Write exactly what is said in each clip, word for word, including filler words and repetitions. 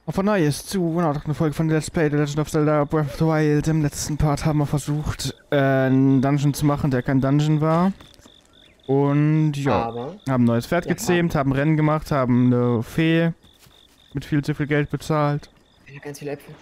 Auf ein neues zu, genau, doch eine Folge von Let's Play The Legend of Zelda Breath of the Wild. Im letzten Part haben wir versucht, äh, einen Dungeon zu machen, der kein Dungeon war. Und ja, Aber haben ein neues Pferd wir gezähmt, haben Rennen gemacht, haben eine Fee mit viel zu viel Geld bezahlt. Ja, ganz viele Äpfel.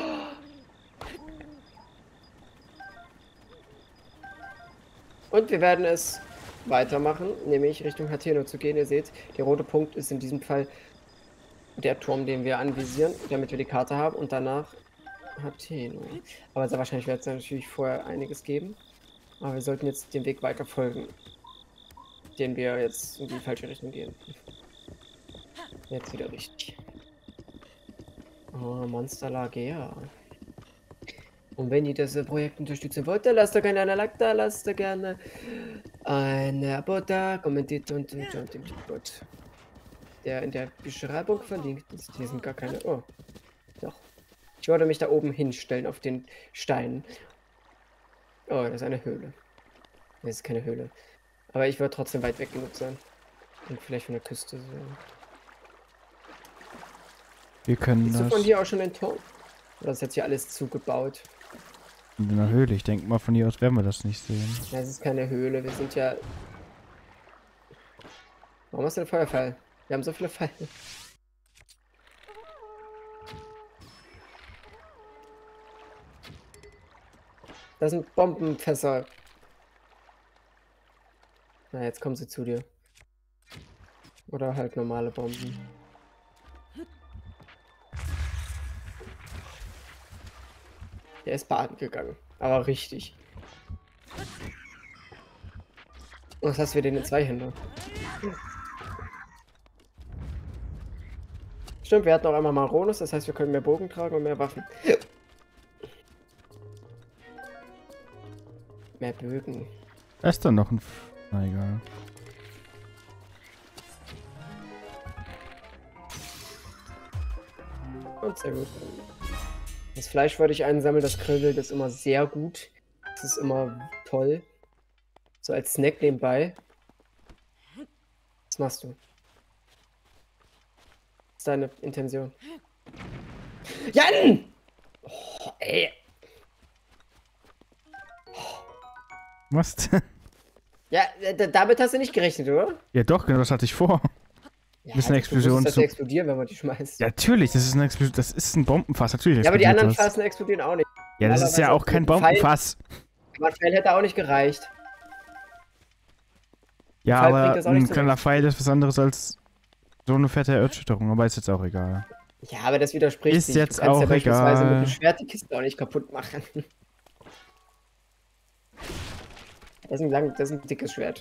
Und wir werden es weitermachen, nämlich Richtung Hateno zu gehen. Ihr seht, der rote Punkt ist in diesem Fall der Turm, den wir anvisieren, damit wir die Karte haben. Und danach Hateno. Aber sehr wahrscheinlich wird es natürlich vorher einiges geben. Aber wir sollten jetzt den Weg weiter folgen, den wir jetzt in die falsche Richtung gehen. Jetzt wieder richtig. Oh, Monster Lager. Und wenn ihr das äh, Projekt unterstützen wollt, dann lasst doch gerne eine Like da, lasst doch gerne ein Abo da, kommentiert und schaut den Chat, der in der Beschreibung verlinkt ist. Hier sind gar keine. Oh, doch. Ich würde mich da oben hinstellen auf den Stein. Oh, das ist eine Höhle. Das ist keine Höhle. Aber ich würde trotzdem weit weg genug sein. Und vielleicht von der Küste sein. Wir können Siehst das... du von hier auch schon den Turm? Oder ist jetzt hier alles zugebaut? In einer Höhle, ich denke mal, von hier aus werden wir das nicht sehen. Ja, es ist keine Höhle, wir sind ja... Warum hast du einen Feuerpfeil? Wir haben so viele Pfeile. Das sind Bombenfässer. Na, jetzt kommen sie zu dir. Oder halt normale Bomben. Der ist baden gegangen. Aber richtig. Und was hast du denn in zwei Hände? Stimmt, wir hatten auch einmal Maronus, das heißt, wir können mehr Bogen tragen und mehr Waffen. Mehr Bögen. Da ist dann noch ein... F Na egal. Und sehr gut. Das Fleisch wollte ich einsammeln, das Grill, das ist immer sehr gut. Das ist immer toll. So als Snack nebenbei. Was machst du? Was ist deine Intention? Jan! Oh, ey. Was denn? Ja, damit hast du nicht gerechnet, oder? Ja doch, genau, das hatte ich vor. Ja, Das ist eine Explosion. Das Zu... explodieren, wenn man die schmeißt. Ja, natürlich, das ist eine Explosion. Das ist ein Bombenfass, natürlich. Ja, aber die anderen das. Phasen explodieren auch nicht. Ja, das ist ja auch kein Bombenfass. Aber ein Pfeil hätte auch nicht gereicht. Ja, Pfeil aber bringt das auch ein nicht kleiner zurecht. Pfeil ist was anderes als so eine fette Erschütterung, aber ist jetzt auch egal. Ja, aber das widerspricht Ist sich. jetzt Du kannst auch ja beispielsweise egal. mit dem Schwert die Kiste auch nicht kaputt machen. Das ist ein, lang, das ist ein dickes Schwert.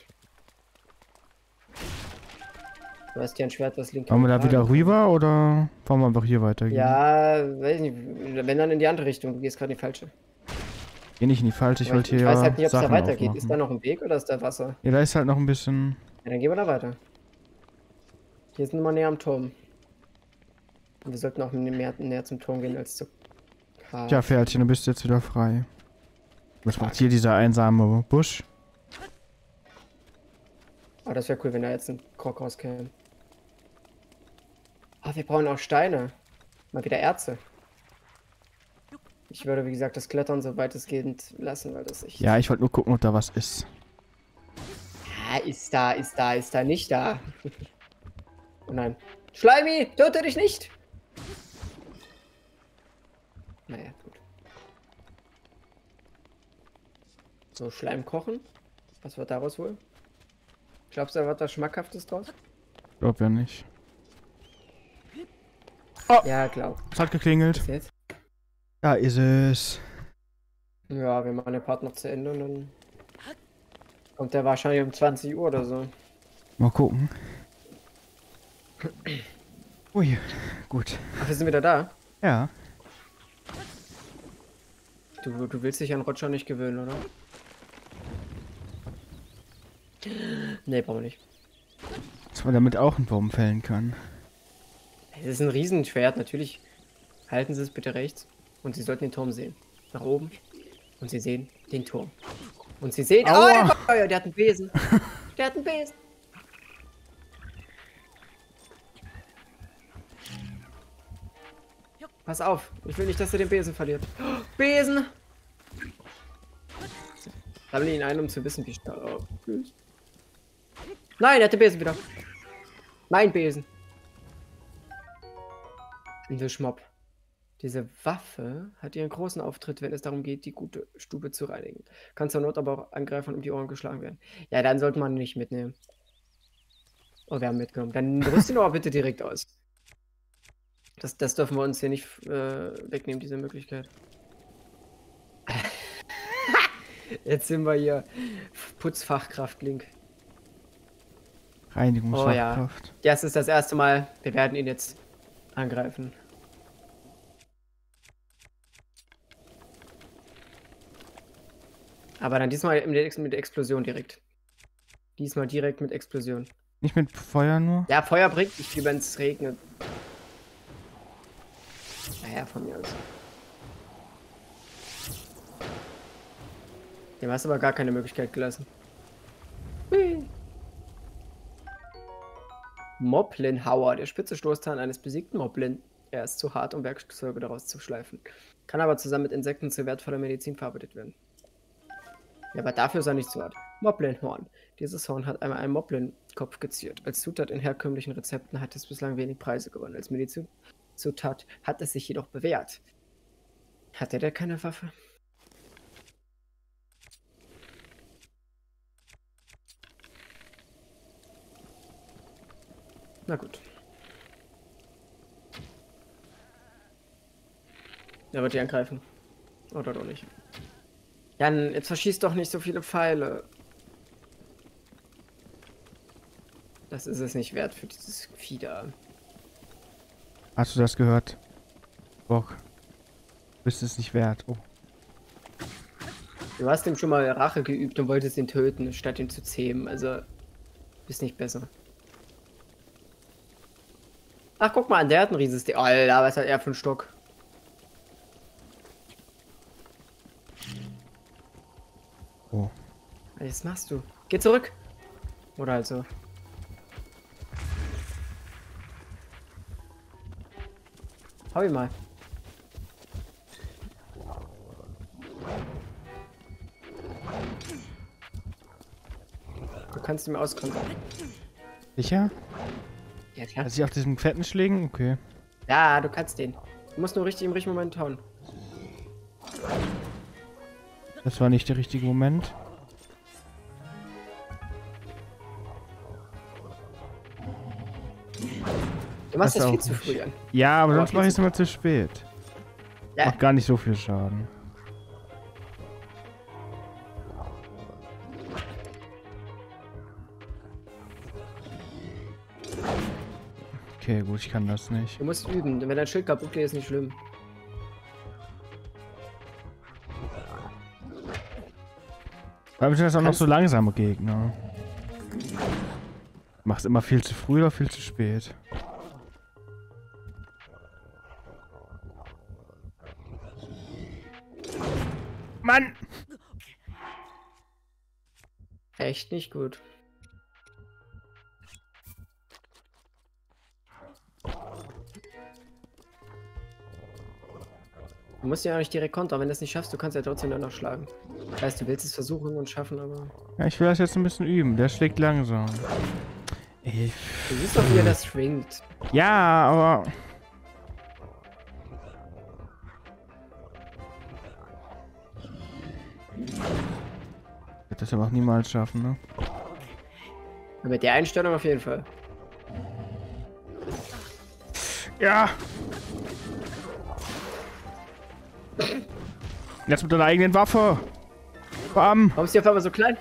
Du hast ja ein Schwert, das links. Wollen wir da wieder rüber oder wollen wir einfach hier weitergehen? Ja, weiß nicht. Wenn dann in die andere Richtung. Du gehst gerade in die falsche. Geh nicht in die falsche, ich Aber wollte ich, hier ich weiß halt nicht, ob es da Sachen weitergeht. Ist aufmachen. da noch ein Weg oder ist da Wasser? Ja, da ist halt noch ein bisschen... Ja, dann gehen wir da weiter. Hier sind wir näher am Turm. Und wir sollten auch mehr, näher zum Turm gehen als zur Karte. Tja, Pferdchen, du bist jetzt wieder frei. Was macht hier dieser einsame Busch? Aber das wäre cool, wenn da jetzt ein Krog rauskäme. Ah, wir brauchen auch Steine. Mal wieder Erze. Ich würde, wie gesagt, das Klettern so weitestgehend lassen, weil das echt... Ja, ich wollte nur gucken, ob da was ist. Ja, ist da, ist da, ist da, nicht da. Oh nein. Schleimi, töte dich nicht! Naja, gut. So, Schleim kochen. Was wird daraus wohl? Glaubst du, da wird was Schmackhaftes draus? Glaub ja nicht. Oh, Ja, glaub. es hat geklingelt. Was jetzt? Da ist es. Ja, wir machen den Part noch zu Ende und dann kommt der wahrscheinlich um zwanzig Uhr oder so. Mal gucken. Ui, gut. Ach, wir sind wieder da. Ja. Du, du willst dich an Roger nicht gewöhnen, oder? Nee, brauchen wir nicht. Dass man damit auch einen Baum fällen kann. Es ist ein Riesenschwert, natürlich. Halten Sie es bitte rechts. Und Sie sollten den Turm sehen. Nach oben. Und Sie sehen den Turm. Und Sie sehen... Aua. Oh, der Feuer, der hat einen Besen. Der hat einen Besen. Pass auf. Ich will nicht, dass er den Besen verliert. Oh, Besen! Sammle ihn ein, um zu wissen, wie stark. Oh, nein, er hat den Besen wieder. Mein Besen. Wischmob. Diese Waffe hat ihren großen Auftritt, wenn es darum geht, die gute Stube zu reinigen. Kann zur Not aber auch Angreifern um die Ohren geschlagen werden. Ja, dann sollte man nicht mitnehmen. Oh, wir haben mitgenommen. Dann rüst ihn aber bitte direkt aus. Das, das dürfen wir uns hier nicht äh, wegnehmen, diese Möglichkeit. Jetzt sind wir hier. Putzfachkraft, Link. Reinigungsfachkraft. Oh ja. Das ist das erste Mal. Wir werden ihn jetzt angreifen. Aber dann diesmal mit Explosion direkt. Diesmal direkt mit Explosion. Nicht mit Feuer nur? Ja, Feuer bringt nicht viel, wenn es regnet. Naja, von mir aus. Dem hast du aber gar keine Möglichkeit gelassen. Hui. Moblin-Hauer, der spitze Stoßzahn eines besiegten Moblin. Er ist zu hart, um Werkzeuge daraus zu schleifen. Kann aber zusammen mit Insekten zu wertvoller Medizin verarbeitet werden. Ja, aber dafür ist er nicht zu hart. Moblin-Horn. Dieses Horn hat einmal einen Moblin-Kopf geziert. Als Zutat in herkömmlichen Rezepten hat es bislang wenig Preise gewonnen. Als Medizinzutat hat es sich jedoch bewährt. Hat er da keine Waffe? Na gut. Er wird die angreifen. Oder doch nicht. Jan, jetzt verschießt doch nicht so viele Pfeile. Das ist es nicht wert für dieses Vieh da. Hast du das gehört? Bock. Du bist es nicht wert. Oh. Du hast ihm schon mal Rache geübt und wolltest ihn töten, statt ihn zu zähmen. Also, bist nicht besser. Ach, guck mal an, der hat ein riesiges... Alter, was hat er für einen Stock? Oh. Was machst du? Geh zurück! Oder halt so. Hau ihn mal. Du kannst ihn auskommen. Sicher? Ja, klar. Dass ich auf diesen fetten Schlägen? Okay. Ja, du kannst den. Du musst nur richtig im richtigen Moment hauen. Das war nicht der richtige Moment. Du machst Das das viel auch zu nicht. früh an. Ja, aber Aber sonst viel mache ich zu- es immer zu spät. Ja. Macht gar nicht so viel Schaden. Okay, gut, ich kann das nicht. Du musst üben. Wenn dein Schild kaputt geht, ist nicht schlimm. Weil sind das auch noch Kannst- so langsame Gegner. Mach's immer viel zu früh oder viel zu spät. Mann! Echt nicht gut. Du musst ja auch nicht direkt kontern. Wenn du es nicht schaffst, du kannst ja trotzdem dann noch schlagen. Das heißt, du willst es versuchen und schaffen, aber... Ja, ich will das jetzt ein bisschen üben. Der schlägt langsam. Ich... Du siehst doch, wie er das schwingt. Ja, aber... Ich werde das aber auch niemals schaffen, ne? Mit der Einstellung auf jeden Fall. Ja! Jetzt mit deiner eigenen Waffe! Bam! Warum ist die auf einmal so klein?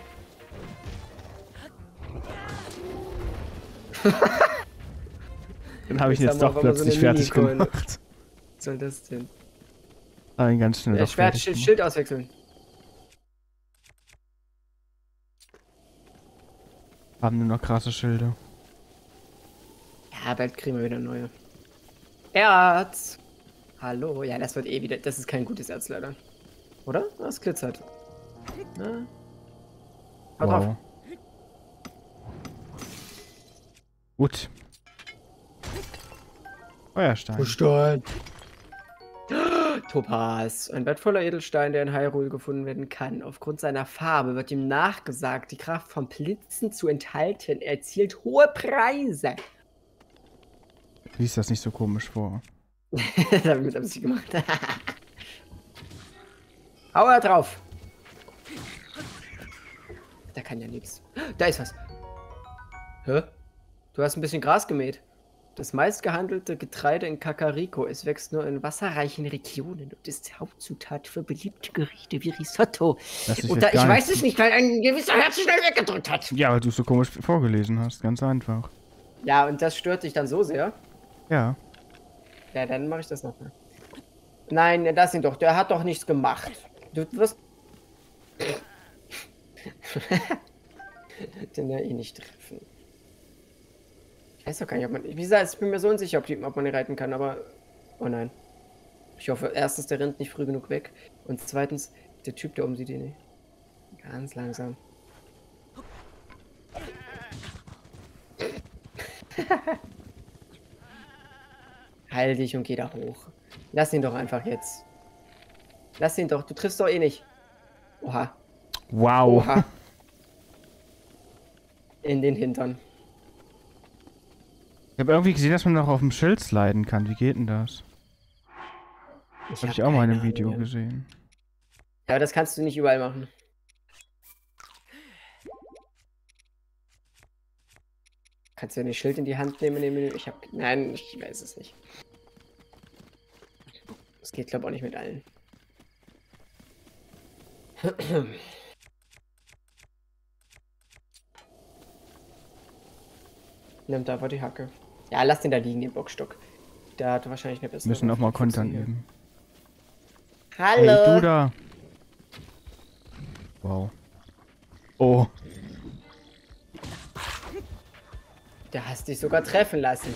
Den habe ich Jetzt jetzt haben wir doch auf einmal so plötzlich eine fertig Minikeule. gemacht. Was soll das denn? Habe ihn ganz schnell Der doch Schwert, fertig Schild, gemacht. Schild auswechseln. Haben nur noch krasse Schilde. Ja, bald kriegen wir wieder neue. Erz! Hallo? Ja, das wird eh wieder... Das ist kein gutes Erz, leider. Oder? Das glitzert. Na? Hau drauf. Wow. Gut. Feuerstein. Stein. Topaz, ein wertvoller Edelstein, der in Hyrule gefunden werden kann. Aufgrund seiner Farbe wird ihm nachgesagt, die Kraft von Blitzen zu enthalten. Er erzielt hohe Preise. Lies das nicht so komisch vor. Das habe ich mit Absicht gemacht. Hau da drauf. Da kann ja nichts. Da ist was. Hä? Du hast ein bisschen Gras gemäht. Das meistgehandelte Getreide in Kakariko. Es wächst nur in wasserreichen Regionen und ist Hauptzutat für beliebte Gerichte wie Risotto. Und da, ich weiß es nicht, weil ein gewisser Herz schnell weggedrückt hat. Ja, weil du es so komisch vorgelesen hast. Ganz einfach. Ja, und das stört dich dann so sehr? Ja. Ja, dann mache ich das nochmal. Nein, lass ihn doch. Der hat doch nichts gemacht. Du wirst... den ja eh nicht treffen. Ich weiß doch gar nicht, ob man... Wie gesagt, ich bin mir so unsicher, ob, die, ob man ihn reiten kann, aber... Oh nein. Ich hoffe, erstens, der rennt nicht früh genug weg. Und zweitens, der Typ da oben sieht ihn nicht. Ganz langsam. Heil dich und geh da hoch. Lass ihn doch einfach jetzt. Lass ihn doch, du triffst doch eh nicht. Oha. Wow. Oha. In den Hintern. Ich habe irgendwie gesehen, dass man noch auf dem Schild sliden kann. Wie geht denn das? Das habe ich auch mal in einem Video Ahnung. gesehen. Ja, das kannst du nicht überall machen. Kannst du ja ein Schild in die Hand nehmen? Ich hab... Nein, ich weiß es nicht. Das geht, glaube ich, auch nicht mit allen. Nimmt einfach die Hacke. Ja, lass den da liegen, den Bockstock. Der hat wahrscheinlich eine bessere... Müssen auch mal kontern üben. Hallo! Hey, du da! Wow. Oh. Der hast dich sogar treffen lassen.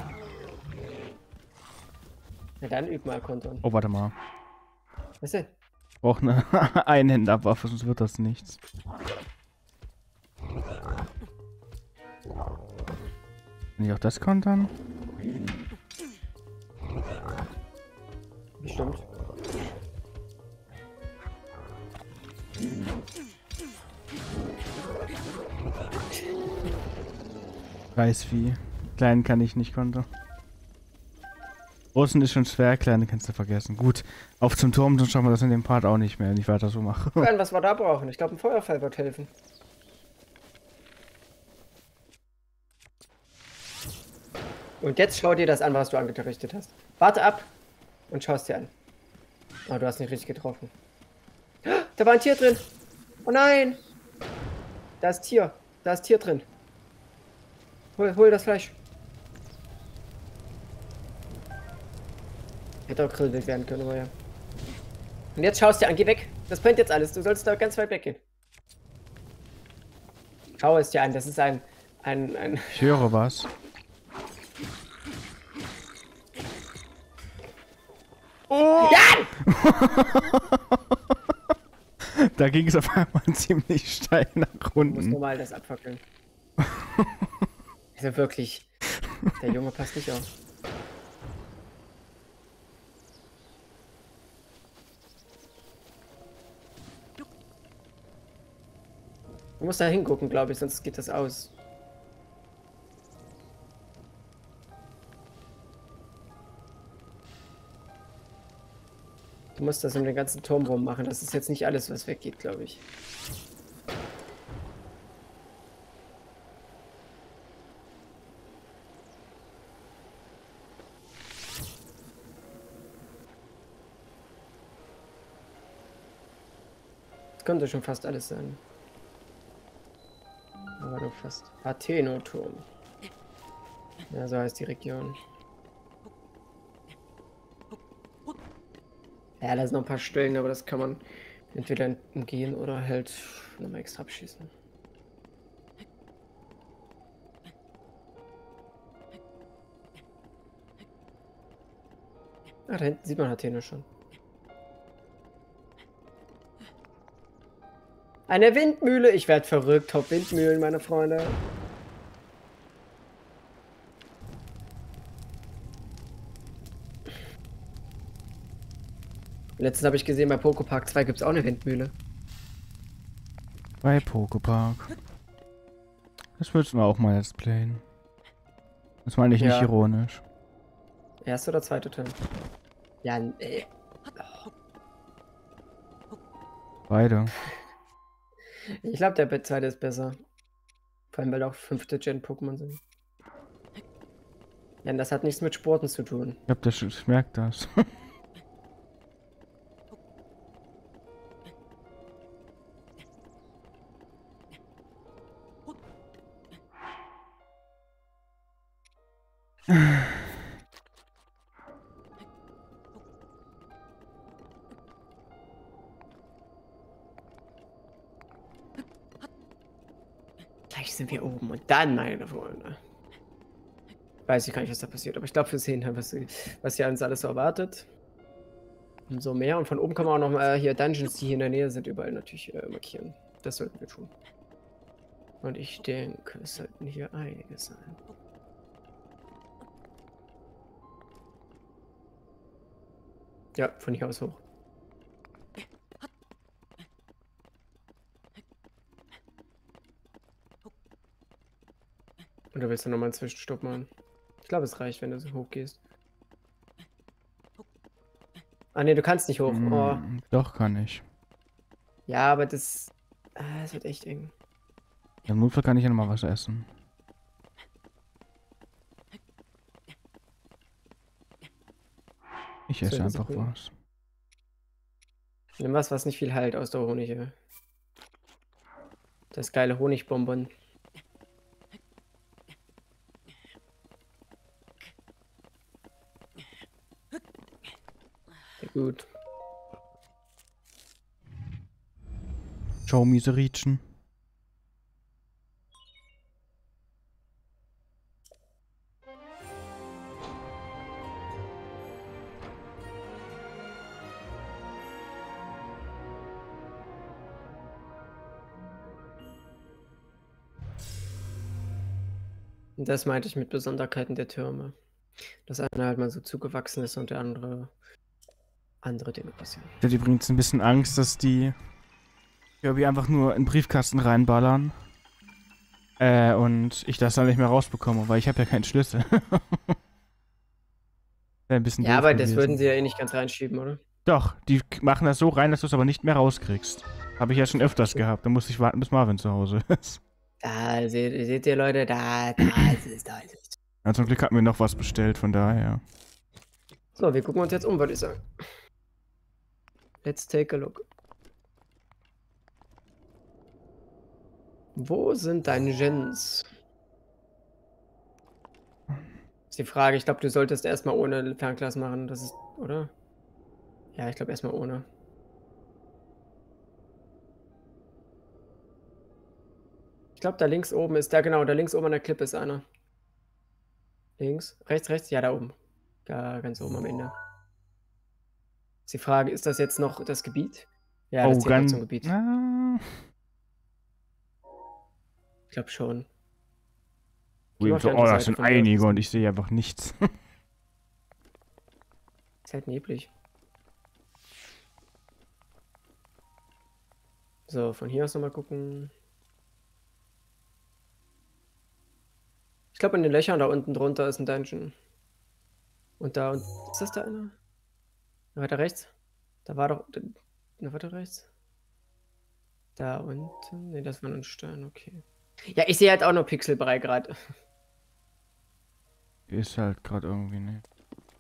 Na dann üb mal kontern. Oh, warte mal. Was denn? Ich brauche eine Einhänderwaffe, sonst wird das nichts. Kann ich auch das kontern? Bestimmt. Reisvieh. Kleinen kann ich nicht kontern. Großen ist schon schwer, kleine kannst du vergessen. Gut, auf zum Turm, sonst schaffen wir das in dem Part auch nicht mehr, wenn ich weiter so mache. Was wir da brauchen. Ich glaube, ein Feuerfall wird helfen. Und jetzt schau dir das an, was du angerichtet hast. Warte ab und schau es dir an. Oh, du hast nicht richtig getroffen. Da war ein Tier drin. Oh nein. Da ist Tier. Da ist Tier drin. Hol, hol das Fleisch. Hätte auch Grillwild werden können, aber ja. Und jetzt schaust dir an, geh weg. Das brennt jetzt alles. Du sollst da ganz weit weggehen. Schau es dir an, das ist ein... ein, ein Ich höre was. Oh! Ja! Da ging es auf einmal ziemlich steil nach Du musst unten. normal das abfackeln. Also wirklich. Der Junge passt nicht auf. Du musst da hingucken, glaube ich, sonst geht das aus. Du musst das um den ganzen Turm rum machen. Das ist jetzt nicht alles, was weggeht, glaube ich. Das könnte schon fast alles sein. Aber nur fast. Atheno-Turm. Ja, so heißt die Region. Ja, da sind noch ein paar Stellen, aber das kann man entweder umgehen oder halt nochmal extra abschießen. Ah, da hinten sieht man Athene schon. Eine Windmühle! Ich werde verrückt. Top Windmühlen, meine Freunde. Letztens habe ich gesehen, bei Pokepark zwei gibt es auch eine Windmühle. Bei Pokepark. Das würden wir auch mal jetzt playen. Das meine ich Ja. nicht ironisch. Erste oder zweite Teil? Ja, äh. Beide. Ich glaube, der zweite ist besser. Vor allem, weil auch fünfte Gen Pokémon sind. Ja, und das hat nichts mit Sporten zu tun. Ich glaube, das ich merke das. Gleich sind wir oben und dann, meine Freunde. Weiß ich gar nicht, was da passiert, aber ich glaube, wir sehen halt, was, was hier uns alles so erwartet. Umso mehr. Und von oben kann man auch noch mal hier Dungeons, die hier in der Nähe sind, überall natürlich äh, markieren. Das sollten wir tun. Und ich denke, es sollten hier einige sein. Ja, von hier aus hoch. Oder willst du nochmal einen Zwischenstopp machen? Ich glaube, es reicht, wenn du so hoch gehst. Ah ne, du kannst nicht hoch. Mm, Oh. Doch, kann ich. Ja, aber das... Ah, das wird echt eng. Im Notfall kann ich ja nochmal was essen. Ich esse So, einfach okay. was. Nimm was, was nicht viel halt aus der Honig. Ja. Das geile Honigbonbon. Sehr gut. Ciao, Misericen. Und das meinte ich mit Besonderheiten der Türme. Dass einer halt mal so zugewachsen ist und der andere andere Dinge passieren. Ich hatte übrigens ein bisschen Angst, dass die Kirby einfach nur in den Briefkasten reinballern. Äh, und ich das dann nicht mehr rausbekomme, weil ich habe ja keinen Schlüssel. Wäre ein bisschen Ja, doof aber das gewesen. würden sie ja eh nicht ganz reinschieben, oder? Doch, die k- machen das so rein, dass du es aber nicht mehr rauskriegst. Habe ich ja schon öfters gehabt. Da musste ich warten, bis Marvin zu Hause ist. Da seht, seht ihr, Leute, da, da ist es, da ist es. Ja, zum Glück hatten wir noch was bestellt, von daher. So, wir gucken uns jetzt um, würde ich sagen. Let's take a look. Wo sind deine Gens? Ist die Frage, ich glaube, du solltest erstmal ohne Fernglas machen, das ist, oder? Ja, ich glaube erstmal ohne. Ich glaube, da links oben ist, da genau, da links oben an der Klippe ist einer. Links, rechts, rechts, ja, da oben. Da ganz oben am Ende. Ist die Frage, ist das jetzt noch das Gebiet? Ja, das Oh, zählt noch ganz. zum Gebiet. Ah, Ich glaube schon. oh, Geh mal auf die oh, andere das Seite sind von mir aus, einige das und ich sehe einfach nichts. ist halt neblig. So, von hier aus nochmal gucken. Ich glaube, in den Löchern da unten drunter ist ein Dungeon. Und da unten. Ist das da einer? Weiter rechts? Da war doch. Na, weiter rechts? Da unten. Ne, das war nur ein Stein, okay. Ja, ich sehe halt auch nur Pixelbrei gerade. Ist halt gerade irgendwie nicht.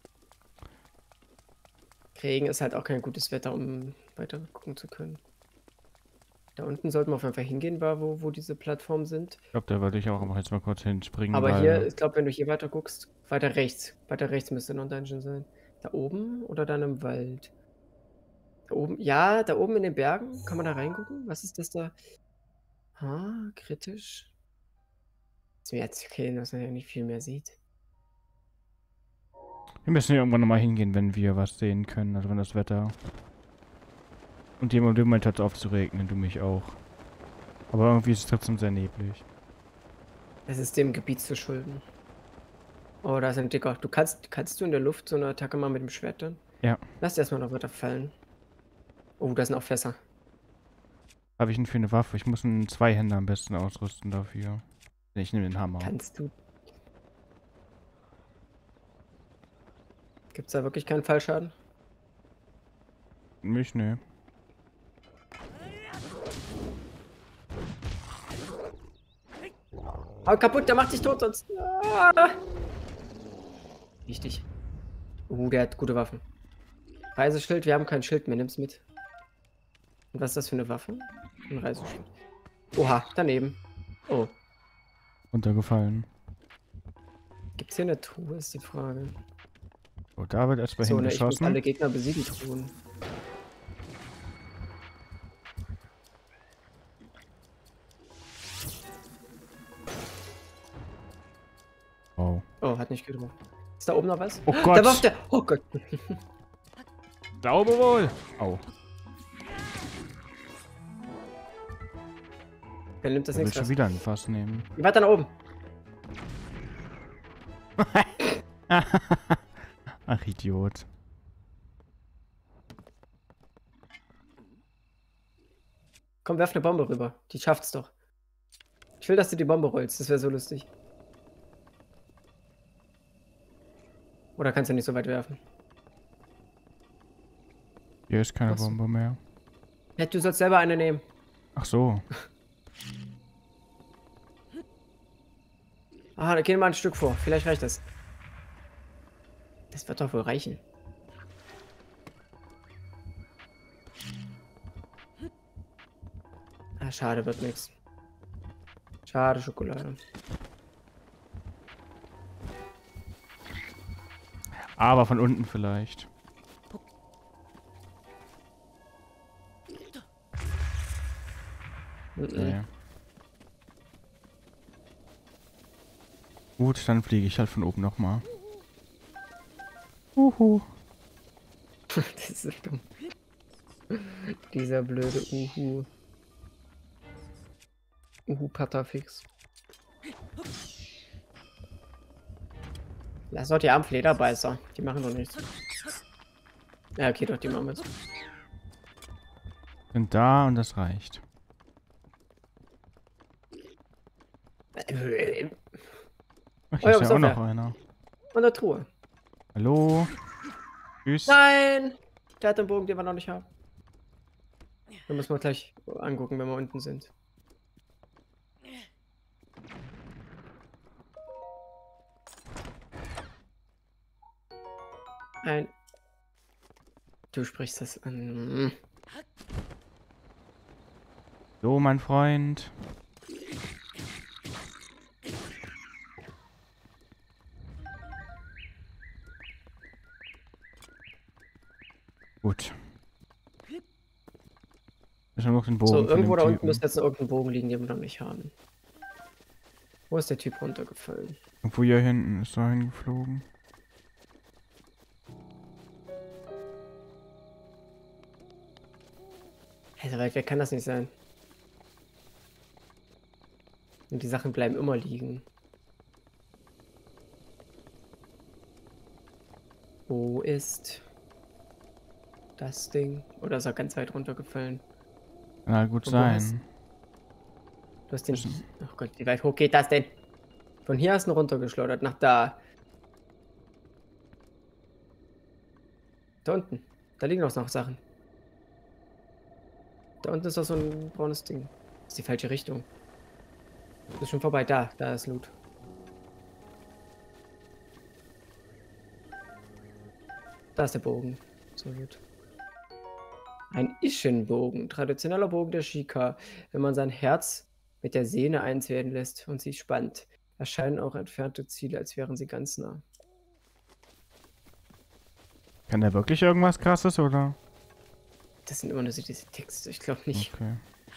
Regen ist halt auch kein gutes Wetter, um weiter gucken zu können. Da unten sollten wir auf jeden Fall hingehen, wo, wo diese Plattformen sind. Ich glaube, da würde ich auch einfach jetzt mal kurz hinspringen. Aber weil hier, ich glaube, wenn du hier weiter guckst, weiter rechts. Weiter rechts müsste noch ein Dungeon sein. Da oben oder dann im Wald? Da oben, ja, da oben in den Bergen. Kann man da reingucken? Was ist das da? Ah, kritisch. Ist mir jetzt okay, dass man ja nicht viel mehr sieht. Wir müssen ja irgendwann nochmal hingehen, wenn wir was sehen können. Also wenn das Wetter. Und im Moment hört es auf zu regnen, du mich auch. Aber irgendwie ist es trotzdem sehr neblig. Es ist dem Gebiet zu schulden. Oh, da ist ein Dicker. Du kannst, kannst du in der Luft so eine Attacke mal mit dem Schwert dann? Ja. Lass erstmal noch weiter fallen. Oh, da sind auch Fässer. Habe ich denn für eine Waffe? Ich muss einen Zweihänder am besten ausrüsten dafür. Ich nehme den Hammer. Kannst du. Gibt's da wirklich keinen Fallschaden? Mich, ne. Hau kaputt, der macht dich tot, sonst. Ah! Wichtig. Uh, der hat gute Waffen. Reiseschild, wir haben kein Schild mehr, nimm's mit. Und was ist das für eine Waffe? Ein Reiseschild. Oha, daneben. Oh. Runtergefallen. Gibt's hier eine Truhe, ist die Frage. So, da wird erstmal So, ne, ich muss hingeschossen. alle Gegner besiegen, Truhen. Oh. Oh, hat nicht getroffen. Ist da oben noch was? Oh Da Gott. warf der. Oh Gott. Glaube wohl. Au. Wer nimmt das Er will nichts schon was? wieder ein Fass nehmen. Ihr wart da oben. Ach, Idiot. Komm, werf eine Bombe rüber. Die schafft's doch. Ich will, dass du die Bombe rollst. Das wäre so lustig. Oder kannst du nicht so weit werfen? Hier ist keine Ach so. Bombe mehr. Ja, du sollst selber eine nehmen. Ach so. Ah, da gehen wir mal ein Stück vor. Vielleicht reicht das. Das wird doch wohl reichen. Ah, schade, wird nichts. Schade, Schokolade. Aber von unten vielleicht. Mhm. Nee. Gut, dann fliege ich halt von oben nochmal. Uhu. Das ist so dumm. Dieser blöde Uhu. Uhu Patafix. Lass doch die armen Flederbeißer. Die machen doch nichts. Ja, okay, doch, die machen jetzt. Sind da und das reicht. Und Ach, hier Oh ja, ist ja pass auch auf, noch ja. einer. eine Truhe. Hallo? Tschüss. Nein! Der hat den Bogen, den wir noch nicht haben. Den müssen wir gleich angucken, wenn wir unten sind. Ein. Du sprichst das an. So, mein Freund. Gut. Ich habe noch den Bogen. So, von irgendwo dem da unten Typen. müsste jetzt noch irgendein Bogen liegen, den wir noch nicht haben. Wo ist der Typ runtergefallen? Irgendwo hier hinten ist er hingeflogen. Hey, so weit weg kann das nicht sein. Und die Sachen bleiben immer liegen. Wo ist das Ding? Oder ist er ganz weit runtergefallen? Kann halt gut Und wo hast- sein. Du hast den. Ach Gott, wie weit hoch geht das denn? Von hier hast du runtergeschleudert, nach da. Da unten. Da liegen auch noch Sachen. Da unten ist doch so ein braunes Ding. Das ist die falsche Richtung. Das ist schon vorbei. Da, da ist Loot. Da ist der Bogen. So gut. Ein Ischenbogen. Traditioneller Bogen der Shika. Wenn man sein Herz mit der Sehne eins werden lässt und sie spannt, erscheinen auch entfernte Ziele, als wären sie ganz nah. Kann der wirklich irgendwas Krasses, oder? Das sind immer nur so diese Texte. Ich glaube nicht. Okay.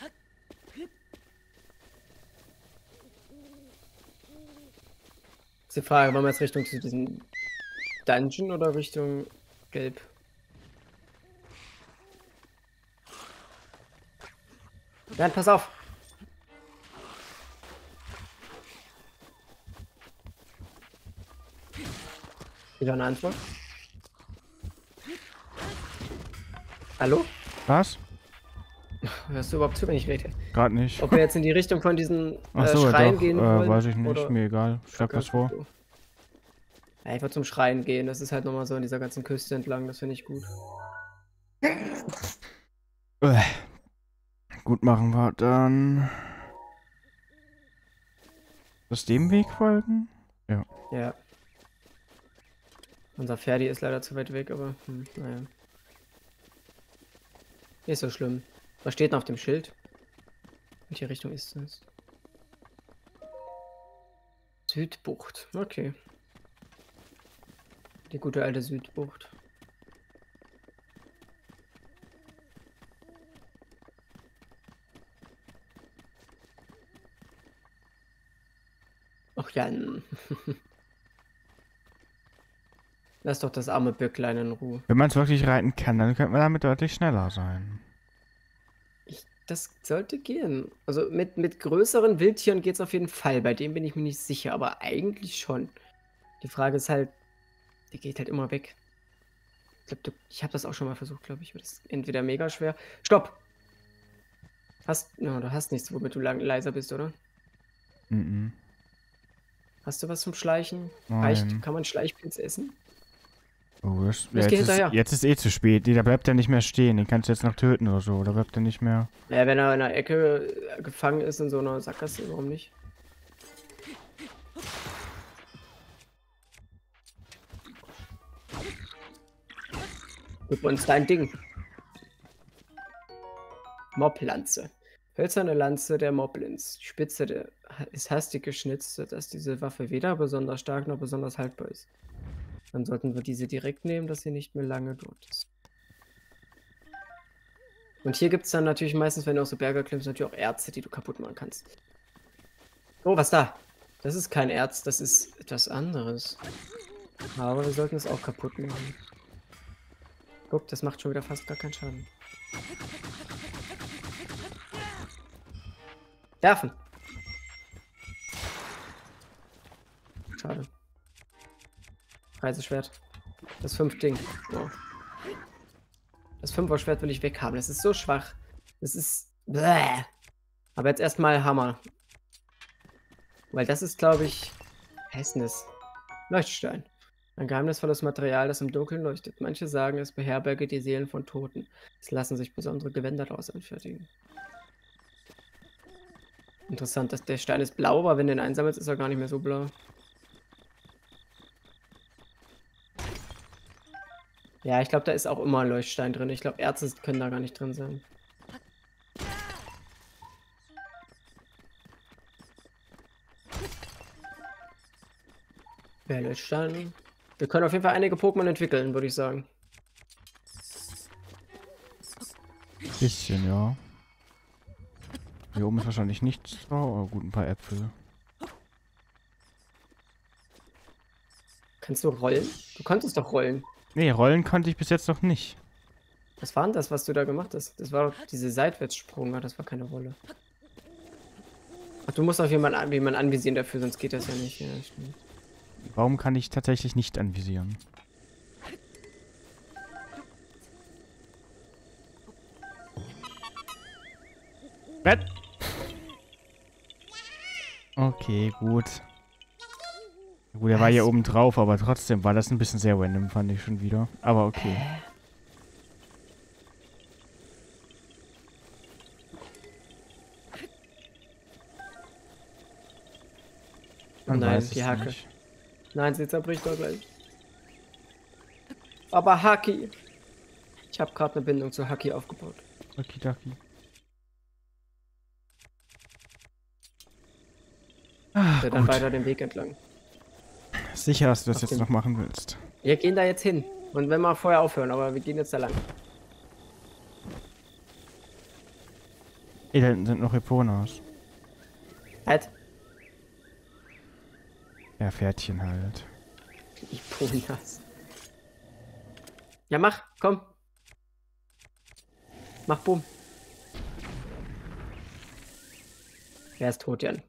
Ist die Frage, wollen wir jetzt Richtung zu diesem Dungeon oder Richtung Gelb? Bernd, pass auf! Wieder eine Antwort? Hallo? Was? Hörst du überhaupt zu, wenn ich rede? Gerade nicht. Ob wir jetzt in die Richtung von diesen Ach äh, so, ja Schreien doch. gehen Äh, wollen? weiß ich nicht. Oder? Mir egal. Schlag was vor. Ja, ich würde zum Schreien gehen. Das ist halt nochmal so an dieser ganzen Küste entlang. Das finde ich gut. Äh. Gut, machen wir dann. Das dem Weg folgen? Ja. Ja. Unser Ferdi ist leider zu weit weg, aber hm, naja. Nicht so schlimm. Was steht denn auf dem Schild? Welche Richtung ist das? Südbucht. Okay. Die gute alte Südbucht. Ach Jan. Lass doch das arme Böcklein in Ruhe. Wenn man es wirklich reiten kann, dann könnte man damit deutlich schneller sein. Ich, das sollte gehen. Also mit, mit größeren Wildtieren geht es auf jeden Fall. Bei dem bin ich mir nicht sicher, aber eigentlich schon. Die Frage ist halt, der geht halt immer weg. Ich glaube, du, ich habe das auch schon mal versucht, glaube ich. Das ist entweder mega schwer. Stopp! Hast, no, du hast nichts, womit du lang, leiser bist, oder? Mhm. Hast du was zum Schleichen? Nein. Reicht, kann man Schleichpilz essen? Oh, das, Ich ja, geh jetzt, ist, hinterher. jetzt ist eh zu spät. Da bleibt er nicht mehr stehen. Den kannst du jetzt noch töten oder so. Da bleibt er nicht mehr. Ja, wenn er in der Ecke äh, gefangen ist in so einer Sackgasse, warum nicht? Gib uns dein Ding. Moblanze. Hölzerne Lanze der Moblins. Die Spitze der, ist hastig geschnitzt, sodass diese Waffe weder besonders stark noch besonders haltbar ist. Dann sollten wir diese direkt nehmen, dass sie nicht mehr lange dort ist. Und hier gibt es dann natürlich meistens, wenn du aus so Berge klimmst, natürlich auch Erze, die du kaputt machen kannst. Oh, was da? Das ist kein Erz, das ist etwas anderes. Aber wir sollten es auch kaputt machen. Guck, das macht schon wieder fast gar keinen Schaden. Werfen! Schade. Reiseschwert. Das fünf Ding. Oh. Das fünfer Schwert will ich weghaben. Das ist so schwach. Das ist... Bäh. Aber jetzt erstmal Hammer. Weil das ist, glaube ich... Hässnis. Leuchtstein. Ein geheimnisvolles Material, das im Dunkeln leuchtet. Manche sagen, es beherberge die Seelen von Toten. Es lassen sich besondere Gewänder daraus anfertigen. Interessant, dass der Stein ist blau, aber wenn du ihn einsammelst, ist er gar nicht mehr so blau. Ja, ich glaube, da ist auch immer ein Leuchtstein drin. Ich glaube, Erze können da gar nicht drin sein. Ja, Leuchtstein. Wir können auf jeden Fall einige Pokémon entwickeln, würde ich sagen. Bisschen, ja. Hier oben ist wahrscheinlich nichts drauf, aber gut, ein paar Äpfel. Kannst du rollen? Du konntest doch rollen. Nee, rollen konnte ich bis jetzt noch nicht. Was war denn das, was du da gemacht hast? Das war doch diese Seitwärtssprung, das war keine Rolle. Ach, du musst auf jemanden, jemanden anvisieren dafür, sonst geht das ja nicht. Ja, stimmt. Warum kann ich tatsächlich nicht anvisieren? Bett! Okay, gut. Gut, er war hier oben drauf, aber trotzdem war das ein bisschen sehr random, fand ich schon wieder. Aber okay. Man Nein, weiß die es Hacke. nicht. Nein, sie zerbricht doch gleich. Aber Haki. Ich habe gerade eine Bindung zu Haki aufgebaut. Okidoki. Ach, Ja, dann gut. weiter den Weg entlang. Sicher, dass du das Auf jetzt dem- noch machen willst. Wir gehen da jetzt hin. Und wenn wir vorher aufhören, aber wir gehen jetzt da lang. Ey, da hinten sind noch Eponas. Halt. Ja, Pferdchen halt. Iponas. Ja, mach, komm. Mach Bumm. Er ist tot, Jan.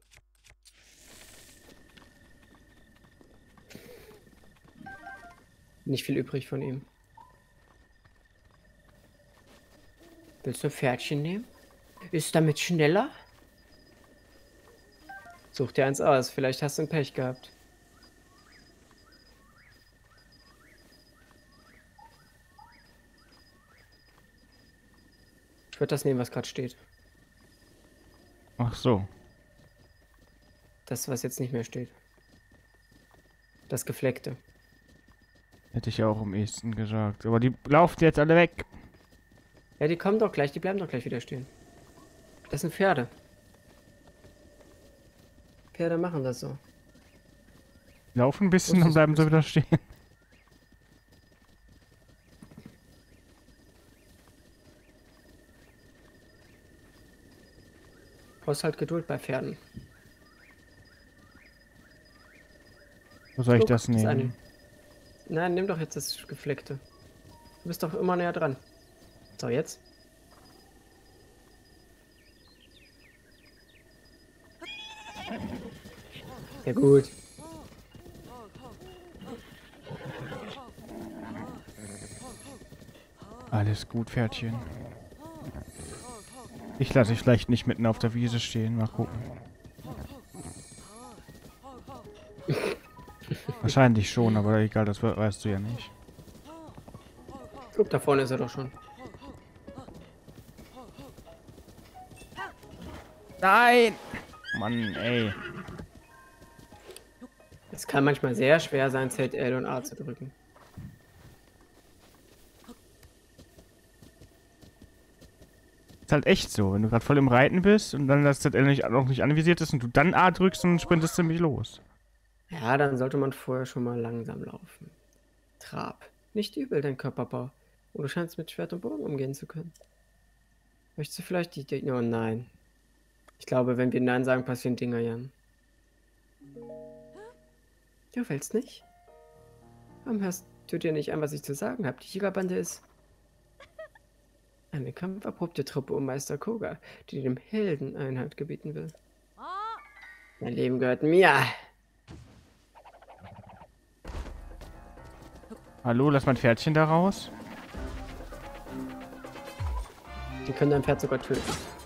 Nicht viel übrig von ihm. Willst du ein Pferdchen nehmen? Ist damit schneller? Such dir eins aus. Vielleicht hast du ein Pech gehabt. Ich würde das nehmen, was gerade steht. Ach so. Das, was jetzt nicht mehr steht. Das Gefleckte. Hätte ich auch am ehesten gesagt. Aber die laufen jetzt alle weg. Ja, die kommen doch gleich. Die bleiben doch gleich wieder stehen. Das sind Pferde. Pferde machen das so. Laufen ein bisschen und bleiben so wieder stehen. Du brauchst halt Geduld bei Pferden. Wo soll ich Guck, das das nehmen? eine. Nein, nimm doch jetzt das Gefleckte. Du bist doch immer näher dran. So, jetzt. Ja, gut. Alles gut, Pferdchen. Ich lasse dich vielleicht nicht mitten auf der Wiese stehen. Mal gucken. Wahrscheinlich schon, aber egal, das we- weißt du ja nicht. Guck, da vorne ist er doch schon. Nein! Mann, ey. Es kann manchmal sehr schwer sein, Z L und A zu drücken. Ist halt echt so, wenn du gerade voll im Reiten bist und dann das Z L nicht, noch nicht anvisiert ist und du dann A drückst, dann sprintest du ziemlich los. Ja, dann sollte man vorher schon mal langsam laufen. Trab. Nicht übel, dein Körperbau. Und du scheinst mit Schwert und Bogen umgehen zu können. Möchtest du vielleicht die... die oh nein. Ich glaube, wenn wir Nein sagen, passieren Dinger, Jan. Du willst nicht? Warum hörst du dir nicht an, was ich zu sagen habe? Die Jägerbande ist eine kampferprobte Truppe um Meister Koga, die dem Helden Einhalt gebieten will. Mein Leben gehört mir. Hallo, lass mein Pferdchen da raus. Die können dein Pferd sogar töten.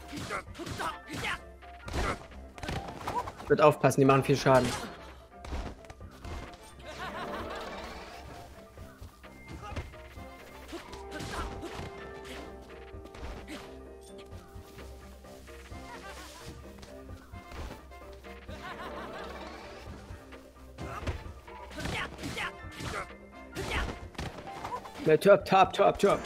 Wird aufpassen, die machen viel Schaden. Ne, top, top, top, top.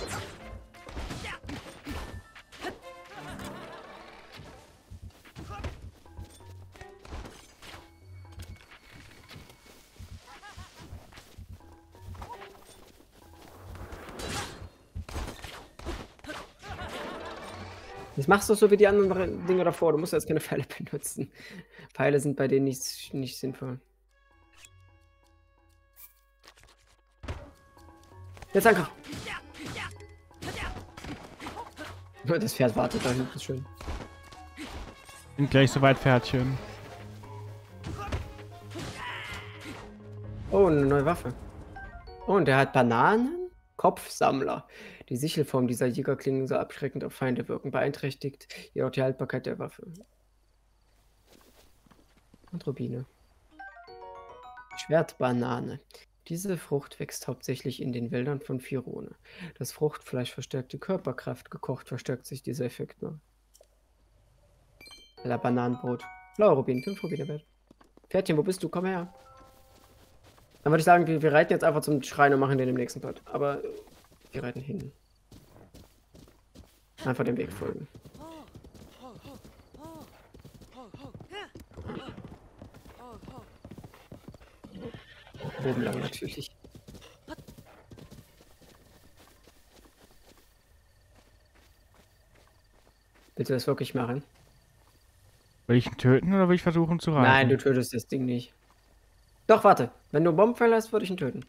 Das machst du so wie die anderen Dinge davor. Du musst jetzt keine Pfeile benutzen. Pfeile sind bei denen nicht, nicht sinnvoll. Jetzt Angriff! Das Pferd wartet da hinten, schön. Bin gleich soweit, Pferdchen. Oh, eine neue Waffe. Oh, und der hat Bananen? Kopfsammler. Die Sichelform dieser Jägerklingen so abschreckend auf Feinde wirken, beeinträchtigt jedoch die Haltbarkeit der Waffe. Und Rubine. Schwertbanane. Diese Frucht wächst hauptsächlich in den Wäldern von Firone. Das Fruchtfleisch verstärkt die Körperkraft, gekocht verstärkt sich dieser Effekt noch. Alter, Bananenbrot. Blaue Rubin, fünf Rubine wert. Pferdchen, wo bist du? Komm her. Dann würde ich sagen, wir, wir reiten jetzt einfach zum Schrein und machen den im nächsten Part. Aber wir reiten hin. Einfach dem Weg folgen. Oben lang natürlich. Willst du das wirklich machen? Will ich ihn töten oder will ich versuchen zu reiten? Nein, du tötest das Ding nicht. Doch, warte. Wenn du Bombenpfeil hast, würde ich ihn töten.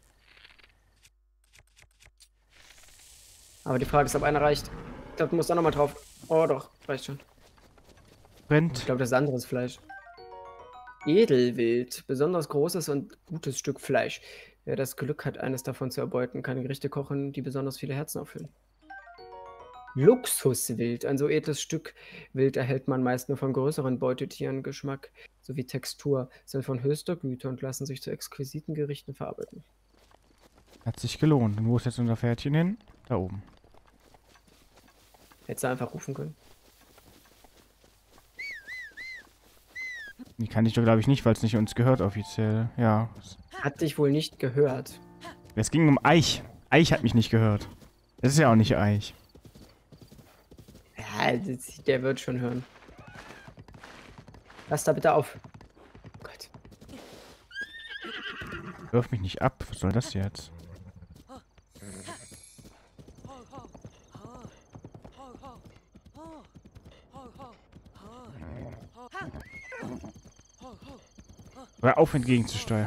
Aber die Frage ist, ob einer reicht. Ich glaube, du musst da nochmal drauf. Oh, doch. Reicht schon. Brennt. Ich glaube, das ist anderes Fleisch. Edelwild. Besonders großes und gutes Stück Fleisch. Wer das Glück hat, eines davon zu erbeuten, kann Gerichte kochen, die besonders viele Herzen auffüllen. Luxuswild. Ein so edles Stück Wild erhält man meist nur von größeren Beutetieren. Geschmack sowie Textur sind von höchster Güte und lassen sich zu exquisiten Gerichten verarbeiten. Hat sich gelohnt. Und wo ist jetzt unser Pferdchen hin? Da oben. Hättest du einfach rufen können. Die kann ich doch, glaube ich, nicht, weil es nicht uns gehört offiziell. Ja. Hat dich wohl nicht gehört. Es ging um Eich. Eich hat mich nicht gehört. Das ist ja auch nicht Eich. Ja, das, der wird schon hören. Lass da bitte auf. Oh Gott. Wirf mich nicht ab. Was soll das jetzt? Hör auf, entgegenzusteuern.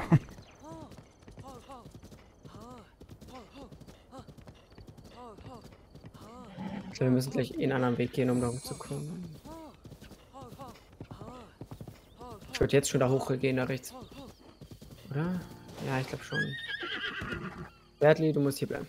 So, wir müssen gleich einen anderen Weg gehen, um da rumzukommen. Ich würde jetzt schon da hochgehen, da rechts. Oder? Ja, ich glaube schon. Bertli, du musst hier bleiben.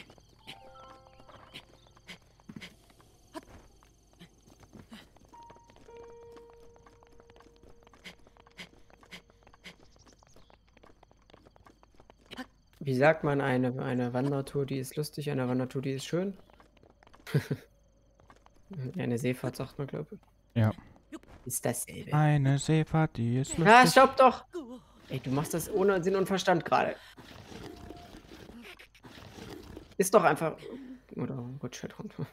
Wie sagt man, eine, eine Wandertour, die ist lustig, eine Wandertour, die ist schön? Eine Seefahrt, sagt man, glaube ich. Ja. Ist dasselbe. Eine Seefahrt, die ist lustig. Ah, stopp doch! Ey, du machst das ohne Sinn und Verstand gerade. Ist doch einfach... Oder rutscht halt runter.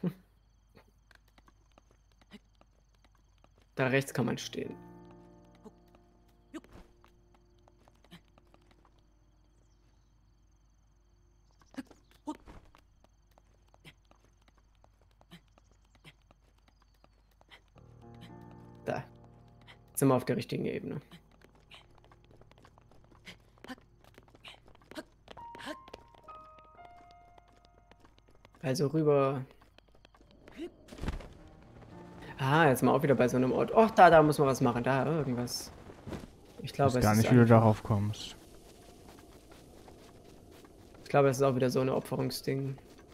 Da rechts kann man stehen. Da. Jetzt sind wir auf der richtigen Ebene. Also rüber. Ah, jetzt mal auch wieder bei so einem Ort. Och, da, da muss man was machen. Da, irgendwas. Ich glaube, Ich weiß es gar ist nicht, wie du einfach- darauf kommst. Ich glaube, es ist auch wieder so ein Opferungsding.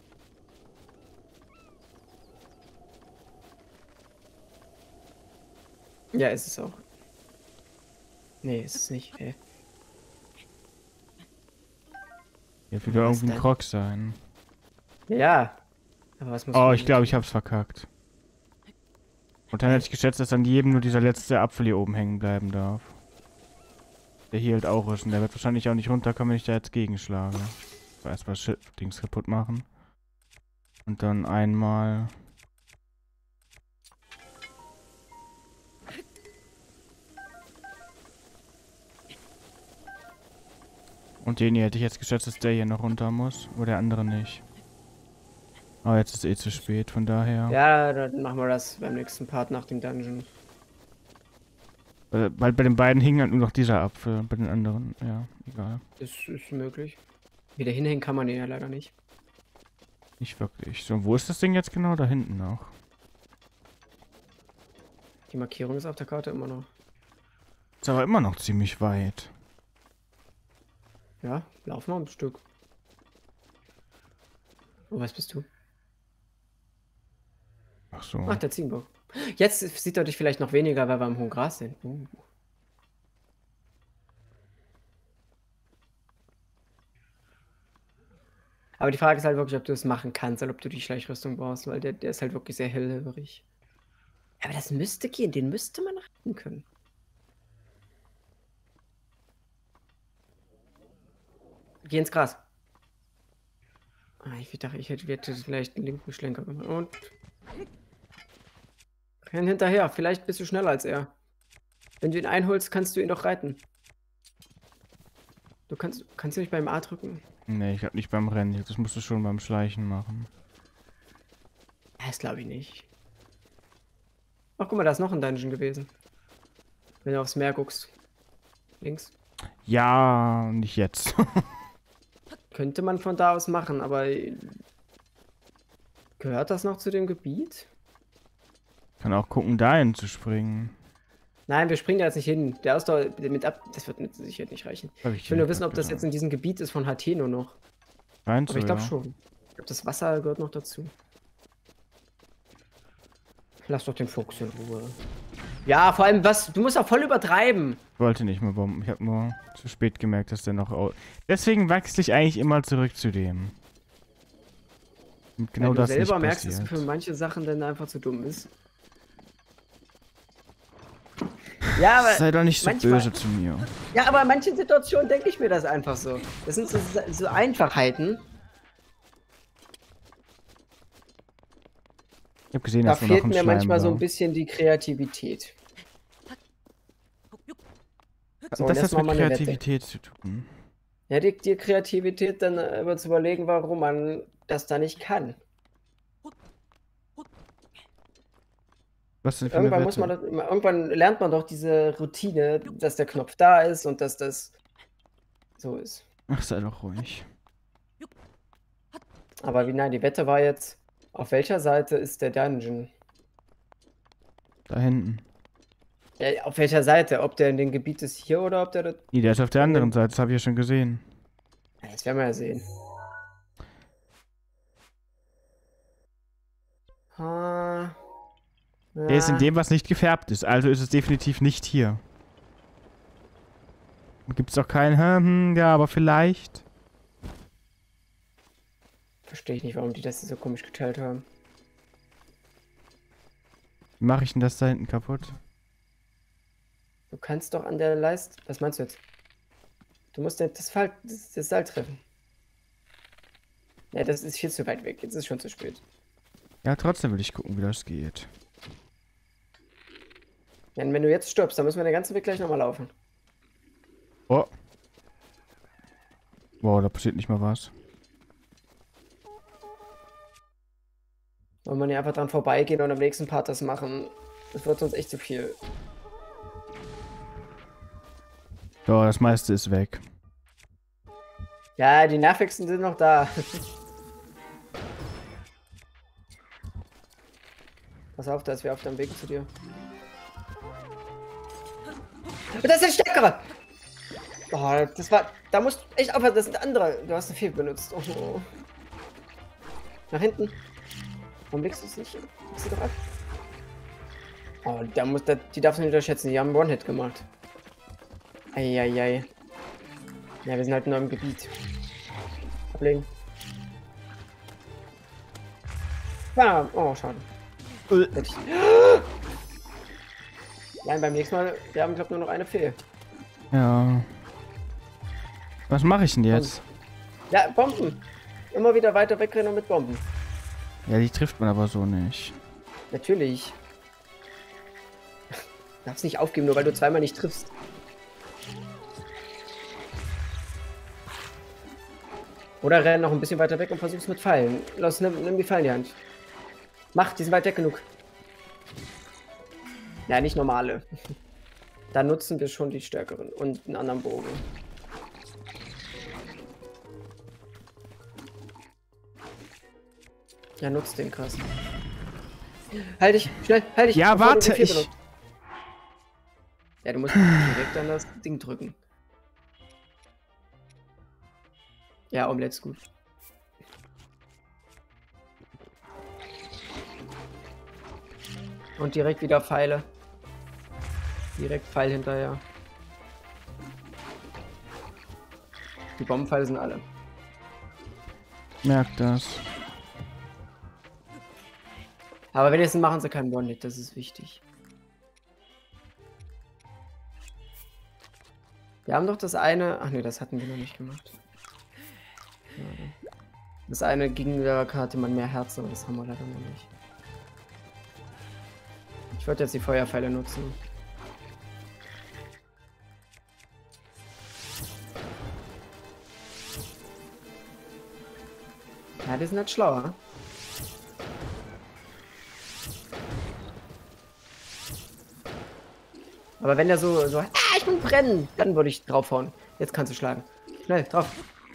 Ja, ist es auch. Nee, ist es nicht. Ey. Hier wird wieder Was irgendwie ein denn? Krog sein. Ja. Aber was muss Oh, man ich glaube, ich hab's verkackt. Und dann hätte ich geschätzt, dass an jedem nur dieser letzte Apfel hier oben hängen bleiben darf. Der hier halt auch ist und der wird wahrscheinlich auch nicht runterkommen, wenn ich da jetzt gegenschlage. So, erstmal Shit Dings kaputt machen. Und dann einmal... Und den hier hätte ich jetzt geschätzt, dass der hier noch runter muss, wo der andere nicht. Aber jetzt ist eh zu spät, von daher... Ja, dann machen wir das beim nächsten Part nach dem Dungeon. Weil, weil bei den beiden hing halt nur noch dieser Apfel, bei den anderen, ja, egal. Das ist möglich. Wieder hinhängen kann man den ja leider nicht. Nicht wirklich. So, wo ist das Ding jetzt genau? Da hinten noch. Die Markierung ist auf der Karte immer noch. Ist aber immer noch ziemlich weit. Ja, lauf mal ein Stück. Oh, was bist du? Ach so. Ach, der Ziegenbock. Jetzt sieht er dich vielleicht noch weniger, weil wir im hohen Gras sind. Uh. Aber die Frage ist halt wirklich, ob du es machen kannst oder ob du die Schleichrüstung brauchst, weil der, der ist halt wirklich sehr hellhörig. Aber das müsste gehen, den müsste man retten können. Geh ins Gras. Ah, ich dachte, ich hätte, hätte vielleicht einen linken Schlenker gemacht. Und. Renn hinterher, vielleicht bist du schneller als er. Wenn du ihn einholst, kannst du ihn doch reiten. Du kannst, kannst du nicht beim A drücken? Nee, ich glaube nicht beim Rennen. Das musst du schon beim Schleichen machen. Das glaube ich nicht. Ach, guck mal, da ist noch ein Dungeon gewesen. Wenn du aufs Meer guckst. Links. Ja, nicht jetzt. Könnte man von da aus machen, aber... Gehört das noch zu dem Gebiet? Kann auch gucken, dahin zu springen. Nein, wir springen da jetzt nicht hin. Der Ausdauer mit ab... Das wird mit Sicherheit nicht reichen. Hab Ich will nur wissen, ob das jetzt gedacht. in diesem Gebiet ist von H T nur noch. Meinst Aber du, ich glaube ja? schon. Ich glaube, das Wasser gehört noch dazu. Lass doch den Fuchs in Ruhe. Ja, vor allem, was? Du musst auch voll übertreiben. Ich wollte nicht mehr bomben. Ich habe nur zu spät gemerkt, dass der noch... Au Deswegen wechsle ich eigentlich immer zurück zu dem. Und genau Weil du das selber nicht merkst, dass passiert. du für manche Sachen dann einfach zu dumm ist. Ja, aber Sei doch nicht so manchmal- böse zu mir. Ja, aber in manchen Situationen denke ich mir das einfach so. Das sind so, so Einfachheiten. Ich habe gesehen, Da dass nur noch fehlt ein mir Schleim manchmal so war. ein bisschen die Kreativität. So, Und das und hat jetzt machen mit wir eine Wette. Kreativität zu tun. Ja, die, die Kreativität dann äh, über zu überlegen, warum man das da nicht kann. Was denn für eine Irgendwann muss Wette? man das, irgendwann lernt man doch diese Routine, dass der Knopf da ist und dass das so ist. Ach, sei doch ruhig. Aber wie, nein, die Wette war jetzt, auf welcher Seite ist der Dungeon? Da hinten. Ja, auf welcher Seite? Ob der in dem Gebiet ist hier oder ob der da... Nee, der ist auf der anderen Seite, das habe ich ja schon gesehen. Ja, das werden wir ja sehen. Ah, Der ist in ja. dem, was nicht gefärbt ist, also ist es definitiv nicht hier. Gibt es auch kein, hm, ja, aber vielleicht. Verstehe ich nicht, warum die das so komisch geteilt haben. Wie mache ich denn das da hinten kaputt? Du kannst doch an der Leiste... Was meinst du jetzt? Du musst ja das, Fall, das, das Seil treffen. Ja, das ist viel zu weit weg. Jetzt ist schon zu spät. Ja, trotzdem will ich gucken, wie das geht. Ja, und wenn du jetzt stirbst, dann müssen wir den ganzen Weg gleich nochmal laufen. Oh. Wow, da passiert nicht mal was. Wollen wir nicht einfach dran vorbeigehen und am nächsten Part das machen? Das wird uns echt zu viel. So, das meiste ist weg. Ja, die nervigsten sind noch da. Pass auf, da ist wer auf dem Weg zu dir. Das ist der Stärkere! Oh, das war... Da musst du echt aufpassen, das sind andere. Du hast einen Fehl benutzt. Oh. Nach hinten. Warum legst du es nicht? Legst du doch ab. Oh, da muss, da, die darfst du nicht unterschätzen. Die haben einen One-Hit gemacht. Eieiei. Ja, wir sind halt nur im Gebiet. Ablegen. Bam. Oh, schade. Hätte ich... Nein, beim nächsten Mal, wir haben, glaube ich, nur noch eine Fee. Ja. Was mache ich denn jetzt? Ja, Bomben. Immer wieder weiter wegrennen mit Bomben. Ja, die trifft man aber so nicht. Natürlich. Du darfst nicht aufgeben, nur weil du zweimal nicht triffst. Oder renn noch ein bisschen weiter weg und versuch's mit Pfeilen. Los, nimm, nimm die Pfeilen in die Hand. Mach, die sind weit weg genug. Ja, nicht normale. Da nutzen wir schon die stärkeren und einen anderen Bogen. Ja, nutzt den krass. Halt dich, schnell, halt dich. Ja, bevor du warte, den vier ich- benutzt. Ja, du musst direkt an das Ding drücken. Ja, Omelette ist gut. Und direkt wieder Pfeile. Direkt Pfeil hinterher. Die Bombenpfeile sind alle. Merkt das. Aber wenigstens machen sie keinen One-Hit, das ist wichtig. Wir haben doch das eine... Ach nee, das hatten wir noch nicht gemacht. Ja. Das eine ging, da hatte man mehr Herzen, aber das haben wir leider noch nicht. Ich würde jetzt die Feuerpfeile nutzen. Ja, die sind halt schlauer. Aber wenn der so, so, ah, ich bin brennen, dann würde ich draufhauen. Jetzt kannst du schlagen. Schnell, drauf.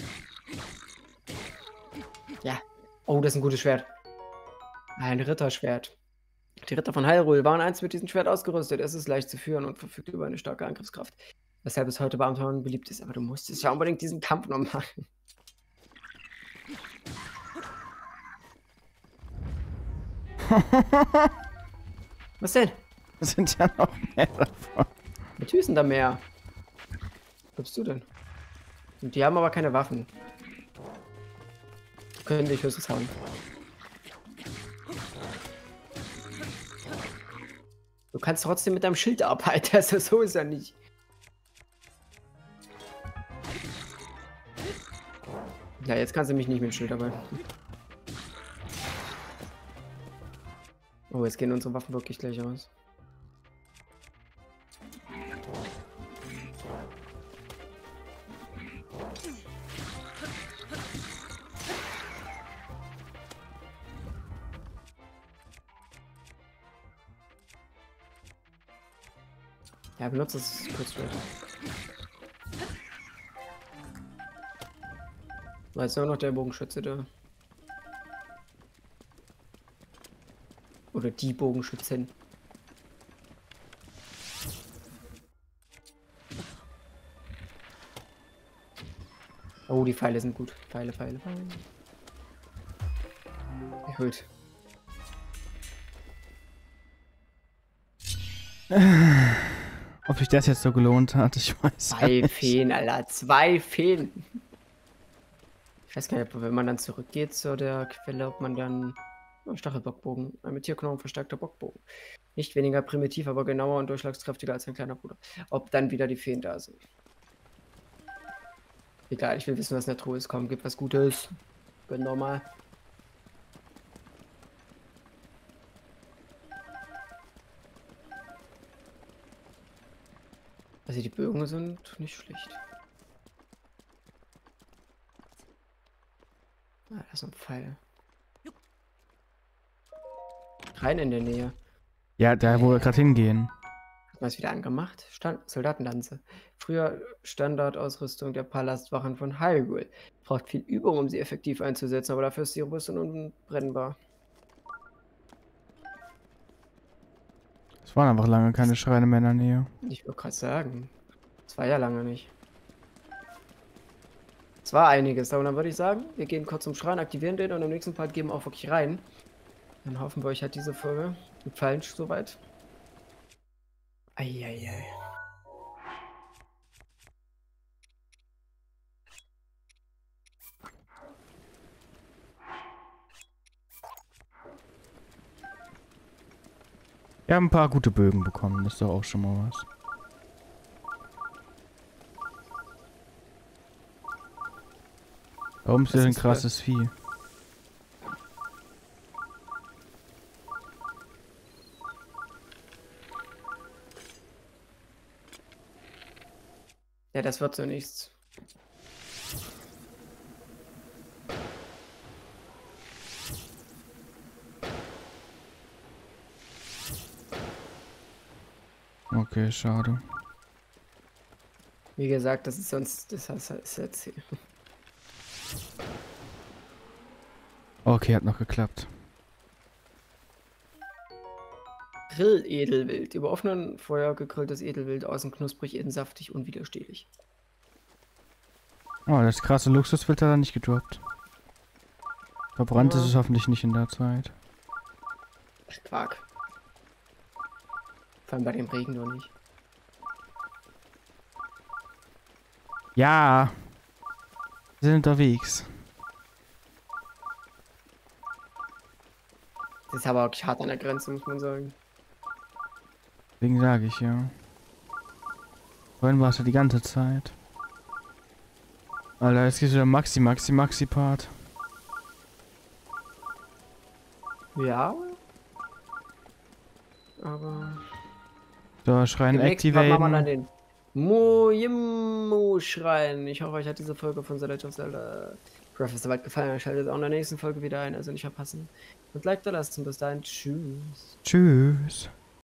Ja. Oh, das ist ein gutes Schwert. Ein Ritterschwert. Die Ritter von Hyrule waren einst mit diesem Schwert ausgerüstet. Es ist leicht zu führen und verfügt über eine starke Angriffskraft. Weshalb es heute bei Abenteuern beliebt ist. Aber du musstest ja unbedingt diesen Kampf noch machen. Was denn? Es sind ja noch mehr davon. Natürlich sind da mehr. Was glaubst du denn? Und die haben aber keine Waffen. Die können dich höchstens hauen. Du kannst trotzdem mit deinem Schild arbeiten, also so ist ja nicht. Ja, jetzt kannst du mich nicht mit dem Schild arbeiten. Oh, jetzt gehen unsere Waffen wirklich gleich aus. Ja, benutzt das Kurzschwert. War jetzt nur noch der Bogenschütze da. Oder die Bogenschützin. Oh, die Pfeile sind gut. Pfeile, Pfeile, Pfeile. Erhöht. Ob sich das jetzt so gelohnt hat, ich weiß Zwei nicht. Feen, Alter. Zwei Feen. Ich weiß gar nicht, ob wenn man dann zurückgeht zu der Quelle, ob man dann... Oh, Stachelbockbogen. Ein mit Tierknochen verstärkter Bockbogen. Nicht weniger primitiv, aber genauer und durchschlagskräftiger als ein kleiner Bruder. Ob dann wieder die Feen da sind. Egal, ich will wissen, was in der Truhe ist. Komm, gib was Gutes. Bin normal. Also die Bögen sind nicht schlecht. Ah, da ist ein Pfeil. Rein in der Nähe. Ja, da wo wir gerade hingehen. Hat man es wieder angemacht? Stand Soldatenlanze. Früher Standardausrüstung der Palastwachen von Hyrule. Braucht viel Übung, um sie effektiv einzusetzen, aber dafür ist sie robust und unbrennbar. Es waren einfach lange keine Schreine mehr in der Nähe. Ich würde gerade sagen. Das war ja lange nicht. Es war einiges, aber dann würde ich sagen, wir gehen kurz zum Schrein, aktivieren den und im nächsten Part gehen wir auch wirklich rein. Dann hoffen wir, euch hat diese Folge gefallen soweit. Eieiei. Wir haben ein paar gute Bögen bekommen, das ist doch auch schon mal was. Warum ist das ein krasses Vieh? Ja, das wird so nichts. Okay, schade. Wie gesagt, das ist sonst, das ist jetzt hier. Okay, hat noch geklappt. Grill-Edelwild. Über offenen Feuer gegrilltes Edelwild, außen knusprig, innen saftig, unwiderstehlich. Oh, das krasse Luxuswild hat er nicht gedroppt. Verbrannt Ja. ist es hoffentlich nicht in der Zeit. Ach, Quark. Vor allem bei dem Regen noch nicht. Ja. Wir sind unterwegs. Das ist aber wirklich hart an der Grenze, muss man sagen. Deswegen sage ich ja. Vorhin war es ja die ganze Zeit. Alter, jetzt geht's wieder Maxi, Maxi, Maxi-Part. Ja. Aber... So, Schrein Im nächsten Mal machen wir dann activaten. den Mojimmo-Schrein. Ich hoffe, euch hat diese Folge von The Legend of Zelda Breath of the Wild gefallen. Schaltet auch in der nächsten Folge wieder ein, also nicht verpassen. Und liked da lasst und bis dahin. Tschüss. Tschüss.